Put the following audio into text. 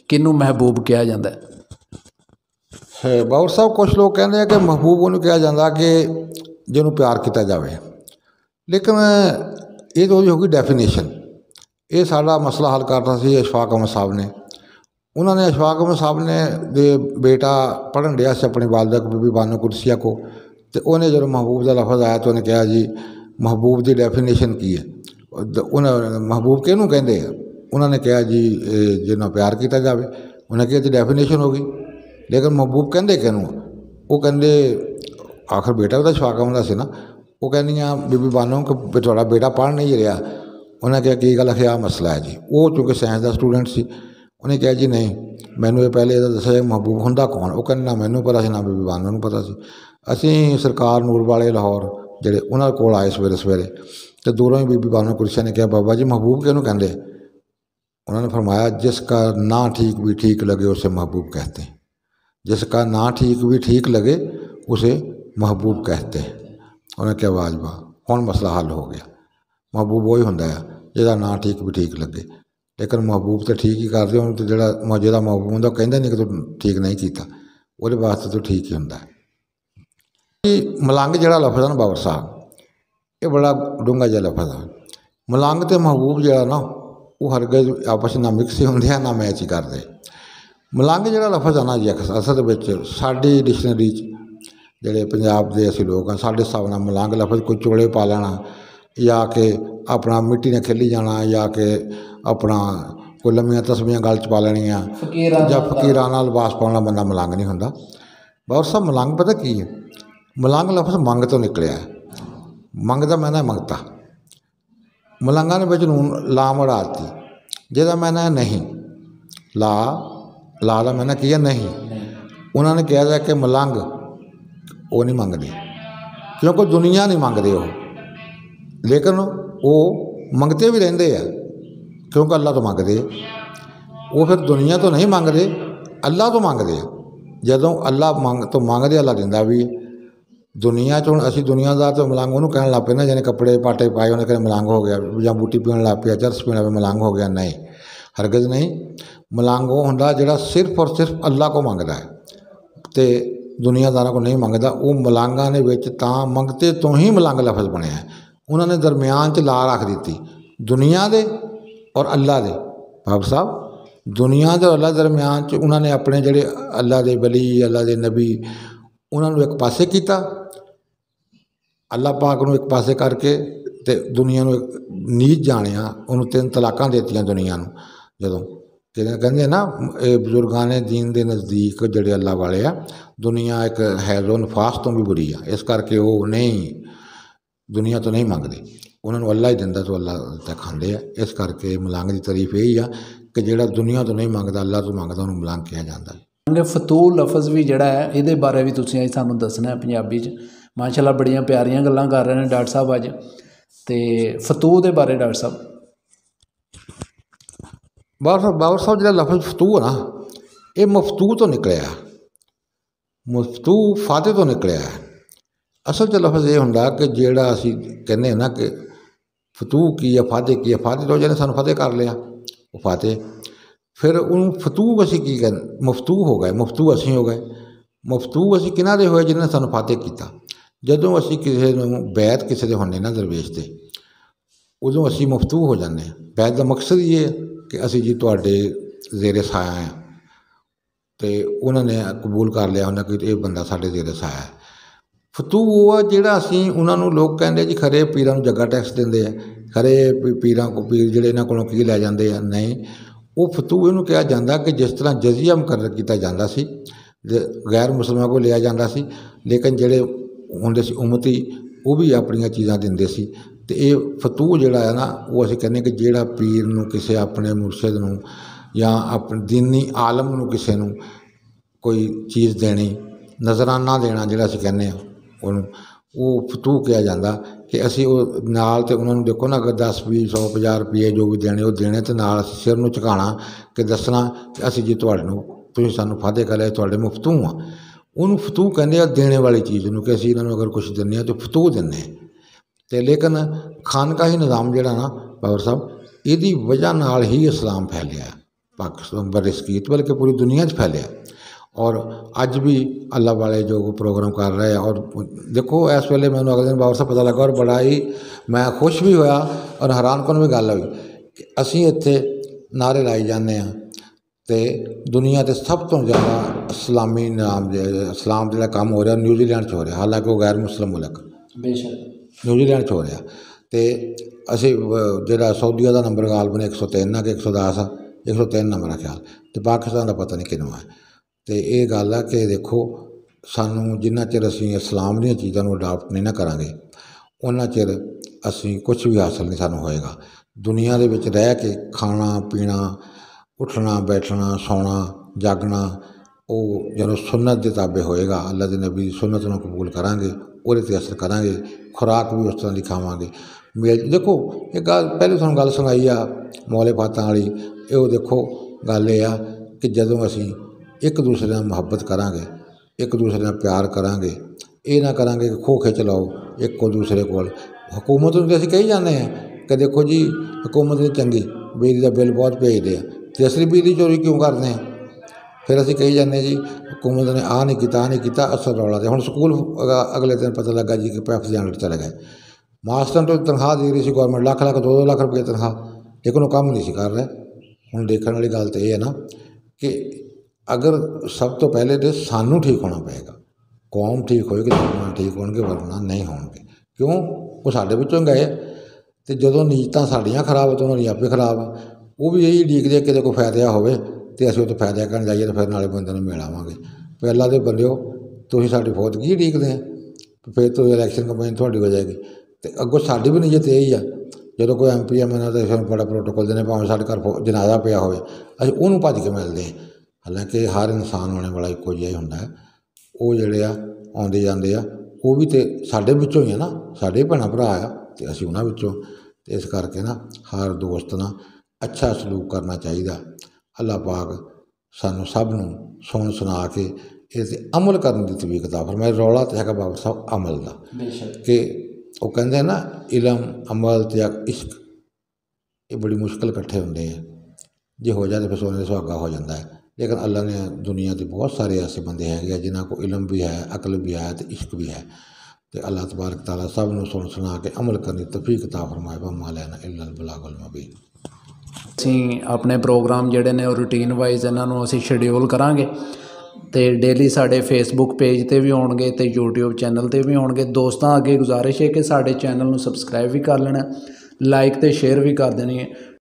किनू महबूब कहा जाता है? बाबर साहब कुछ लोग कहते हैं कि महबूब उन्होंने कहा जाता कि जिन्होंने प्यार किया जाए, लेकिन ये तो होगी डेफिनेशन। ये साड़ा मसला हल करता सी अशफाक अहमद साहब ने। उन्होंने अशफाक अहमद साहब ने दे बेटा पढ़न दिया से अपनी वालदा बीबी बानो कुरसिया को, तो उन्हें जो महबूब का लफज आया तो उन्हें कहा जी महबूब की डेफिनेशन की है, उन्हें महबूब किनू कहते हैं। उन्होंने कहा जी जिन्होंने प्यार किया जाए, उन्हें कहा जी डेफिनेशन होगी, लेकिन महबूब कहते किनू? वो कहते आखिर बेटा तो अशफाक अहमद का सी ना। वो कहनिया बीबी बानो कि थोड़ा बेटा पढ़ नहीं रहा। उन्हें कहा की गल आ मसला है जी। वो चूँकि साइंस का स्टूडेंट सी, उन्हें कहा जी नहीं मैनू ये पहले दसा महबूब होंदा कौन? वो कहने ना मैनू पता सी ना बीबी बानो नूं पता सी। असीं सरकार नूर वाले लाहौर जिहड़े उन्हां कोल आए सवेरे सवेरे, तो दूरों ही बीबी बानो कुरसिया ने कहा बाबा जी महबूब किहनूं कहंदे? उन्होंने फरमाया जिसका ना ठीक भी ठीक लगे उसे महबूब कहते हैं, जिसका ना ठीक भी ठीक लगे उसे महबूब कहते हैं। उन्हें क्या वाजबा हुण मसला हल हो गया। महबूब वही होंदा है जिहदा ना ठीक भी ठीक लगे, लेकिन महबूब तो ठीक ही करते हो। तो जिहड़ा जिहदा महबूब होंदा कहंदा नहीं कि तू ठीक नहीं कीता, उहदे वास्ते तो ठीक ही होंदा है। मलंग जिहड़ा लफज है ना बाबर साहब, ये बड़ा डूंगा जिहा लफज है। मलंग तो महबूब जिहड़ा ना वो हरगिज़ आपस ना मिक्स ही होंदे हैं ना मैच ही करते। मलंग जिहड़ा लफज है ना जी असल विच साडी डिक्शनरी जिहड़े पंजाब दे असीं लोग हैं, साडे हिसाब नाल मलंग लफज कोई चोले पा लेना, या कि अपना मिट्टी ने खेली जाना, या कि अपना कोई लम्मियां तस्वीरें गल च पा लैनियां, या फकीरां नाल लिबास पाउण वाला बंदा मलंग नहीं हुंदा। बाबर साहब मलंग पता की है? मलंग लफज मंग तो निकलिया है। मंग दा मैना मंगता। मलंगा ने विच नून ला मड़ाती, जिहदा मैना है नहीं। ला ला दा मैना की है नहीं। उन्होंने कहा जाए कि मलंग वो नहीं मंगते, क्योंकि दुनिया नहीं मंगते वो, लेकिन वो मंगते भी रहते हैं क्योंकि अल्लाह तो मंगते। वो फिर दुनिया तो नहीं मंगते, अल्लाह तो मंगते। जदों अल्लाह तो मंगते अल्लाह दिंदा भी। दुनिया हुण असीं दुनियादार तो मलंग उन्होंने कहण लग पे ना, जिन्हें कपड़े पाटे पाए उन्हें कहते मलंग हो गया, या बूटी पीण लग पिया, चरस पीण लग पिया मलंग हो गया। नहीं, हरगिज़ नहीं। मलंग वो हुंदा जिहड़ा सिर्फ और सिर्फ अल्लाह को मंगदा है, तो दुनियादारों को नहीं मंगता। वो मलंगा ने विच तां मंगते तो ही मलंग लफज बनिया है। उन्होंने दरम्यान च ला रख दी दुनिया दे और अल्लाह दे। बाबर साहब दुनिया दे और अल्लाह दरम्यान च उन्होंने अपने जिहड़े अल्लाह दे वली, अल्लाह दे नबी, उन्होंने एक पासे किया, अल्लाह पाक नूं एक पासे करके ते दुनिया नूं नीच जानिया। उन्होंने 3 तलाकां देतियां दुनिया नूं। जदों कहते ना ये बजुर्गाने दीन के नज़दीक जोड़े अल्लाह वाले आ, दुनिया एक हैज़ो नफास तो भी बुरी है, इस करके वो नहीं दुनिया तो नहीं मंगते। उन्होंने अल्लाह ही दिंदा तो अल्लाह तो खाते हैं। इस करके मलंग की तारीफ यही आ कि जिहड़ा दुनिया तो नहीं मंगता अल्लाह तो मंगता उन्होंने मलंग कहा जाता है। फतूल लफज भी जिहड़ा है ये बारे भी तुसीं अज सानूं दसना है पंजाबी च। माशाअल्लाह बड़ियां प्यारियां गल्लां कर रहे हैं डॉक्टर साहब अज। तो फतूह के बारे डॉक्टर साहब? बाबर साहब जो लफज फतू है ना, ये मफतू तो निकलिया, मफतू फाते तो निकलिया है। असल च लफज ये होंदा कि जेड़ा असी कहने ना कि फतू की या फाते की, फाते तो जिन्हें सानू फतेह कर लिया वो फाते, फिर उन फतू असी की कह मफतू हो गए, मफतू असी हो गए। मफतू असी किन्हां दे होए जिन्हें सानू फाते किया। जदों असी किसी नूं बैत किसी दे होने ना दरवेश ते, उदों असी मफतू हो जाते हैं। बैत का मकसद ये है कि असी जी तुहाडे जेरे साया हैं, तो उन्होंने कबूल कर लिया उन्हें कि ये बंदा साढ़े जेरे साया है। फतू वो है जिहड़ा असी उन्होंने लोग कहते जी खरे पीरां नूं जग्गा टैक्स देंदे आ, खरे पीरां को पीर जिहड़े इन्हां कोलों की लै जांदे आ। नहीं, वो फतू इहनूं कहा जाता कि जिस तरह जजिया मुकर्रर किया जाता सी, गैर मुसलमां को लिया जाता सी, लेकिन जिहड़े हुंदे सी उम्मती वो भी अपनियां चीज़ां दिंदे सी। तो ये फतू जिहड़ा है ना, वो असीं कहने कि जिहड़ा पीर नूं किसी अपने मुर्शद नूं या अपने दीनी आलम नूं किसी नूं कोई चीज़ देनी, नजराना देना जिहड़ा असीं कहने आ उहनूं, वो फतू कहा जाता कि असीं वो नाल ते उन्होंने देखो ना अगर 10 20 100 50 रुपये जो भी देने वो देने, तो नाल असीं सिर नूं झुकाना कि दसना कि असीं जी तुहानूं तुसीं सानूं फादे कर लिया, तुहाडे मुफ्तू आ। उन्होंने फतू कहते हैं देने वाली चीज़ नूं कि असीं इन्हां नूं अगर कुछ दिंदे आ तो फतू दिंदे। तो लेकिन खानकाही निज़ाम जिहड़ा ना बाबर साहब, इहदी वजह नाल ही इस्लाम फैलिया। पाकिस्तान बरसकीत बल्कि पूरी दुनिया 'ਚ फैलिया। और अज भी अल्लाह वाले जो प्रोग्राम कर रहे हैं। और देखो इस वेले मैंने अगले दिन बाबर साहब पता लगा और बड़ा ही मैं खुश भी होया और हैरान कौन भी गल हुई कि असी इत्थे नारे लाई जाने हैं तो दुनिया के सब तो ज़्यादा इस्लामी नाम इस्लाम जो काम हो रहा न्यूजीलैंड हो रहा, हालांकि वो गैर मुस्लिम मुल्क बेशक न्यूजीलैंड हो रहा। तो असी जो सऊदीया का नंबर गालबन 103 है कि 110 103 नंबर है ख्याल, तो पाकिस्तान का पता नहीं किनों है। तो ये गल है कि देखो सानू जिन्ना चिर असी इस्लाम दी चीज़ों को अडाप्ट नहीं ना करांगे उन्ना चिर असी कुछ भी हासिल नहीं सानू होएगा। दुनिया दे विच रह के खाना पीना उठना बैठना सौना जागना वो जो सुन्नत के ताबे होएगा, अल्लाह के नबी की सुन्नत को कबूल करांगे ਉਹਦੇ 'ਤੇ असर करांगे, खुराक भी उस तरह की खावांगे। मेल देखो एक गल पहले तुहानूं गल सुनाई आ मौले फातां वाली, ये देखो गल ये आ कि जदों असीं एक दूसरे नाल मुहब्बत करांगे एक दूसरे नाल प्यार करांगे, ये ना करांगे कि खो खिच लाओ एक दूसरे कोल। हुकूमत नूं असीं कही जांदे हैं कि देखो जी हुकूमत नहीं चंगी, बिजली का बिल बहुत भेजदे आ ते असली बिजली चोरी क्यों करते हैं। फिर असीं कही जाने जी हुकूमत ने आ नहीं किया असर रौला। तो हुण स्कूल अगले दिन पता लगा जी कि पैफ जान चले गए। मास्टर तो तनख्वाह दे रही सी गौरमेंट लाख लाख 2-2 लाख रुपये तनख्वाह, लेकिन वो काम नहीं सी कर रहे। हुण देखने वाली गल तो यह है ना कि अगर सब तो पहले तो सानू ठीक होना पेगा, कौम ठीक होएगी तो ठीक होणगे वरना नहीं होणगे। क्यों वो साडे विचों गए तो जदों नीयतां साडियां खराब तो उन्होंने आपे खराब आ। वो भी यही उड़ीकदे कि कोई फायदा होवे तो असं तो फायदा करन जाइए तो फिर नाले बंदे नूं मिल आवांगे। पहला तो बंदिओ तुसीं साडी फौजगी उड़ीकदे हैं, फिर तो इलैक्शन कंपेन तुहाडी हो जाएगी। तो अगों साडी भी नीयत यही आ जो कोई MP MN तो असीं बड़ा प्रोटोकॉल देने भावें साडे घर जनाजा पिया होवे असीं उहनूं भज के मिलदे हैं। हालांकि हर इंसान होने वाला इक्को जिहा ही हुंदा है। वो जिहड़े आ आउंदे जांदे आ वो भी तो साडे विचों ही है ना, साडे भैणां भरा आ ते असीं उहनां विचों। ते इस करके ना हर दोस्त ना अच्छा सलूक करना चाहिए। अल्लाह पाक सानू सब नूं सुन सुना के इस अमल करने की तौफीक अता फरमाए। रौला तो है बाबा साहब अमल का कि वो कहते ना इलम अमल ते इश्क ये बड़ी मुश्किल इकट्ठे होंगे हैं, जे हो जाए तो फिर सोने सुहागा हो जाता है। लेकिन अल्लाह ने दुनिया के बहुत सारे ऐसे बंदे हैं जिन्हों को इलम भी है अकल भी है तो इश्क भी है। तो अल्लाह तबारक तआला सब नूं सुन सुना के अमल करने की तौफीक अता फरमाए। वमा लना इल्लल बलागुल मुबीन। ਅਸੀਂ ਆਪਣੇ ਪ੍ਰੋਗਰਾਮ ਜਿਹੜੇ ਨੇ ਉਹ ਰੂਟੀਨ ਵਾਈਜ਼ ਇਹਨਾਂ ਨੂੰ ਅਸੀਂ ਸ਼ਡਿਊਲ ਕਰਾਂਗੇ ਅਤੇ ਡੇਲੀ ਸਾਡੇ ਫੇਸਬੁੱਕ ਪੇਜ 'ਤੇ ਵੀ ਆਉਣਗੇ ਅਤੇ YouTube ਚੈਨਲ 'ਤੇ ਵੀ ਆਉਣਗੇ। ਦੋਸਤਾਂ ਅੱਗੇ ਗੁਜ਼ਾਰਿਸ਼ ਹੈ ਕਿ ਸਾਡੇ ਚੈਨਲ ਨੂੰ ਸਬਸਕ੍ਰਾਈਬ ਵੀ ਕਰ ਲੈਣਾ, ਲਾਈਕ ਅਤੇ ਸ਼ੇਅਰ ਵੀ ਕਰ ਦੇਣੀ ਹੈ।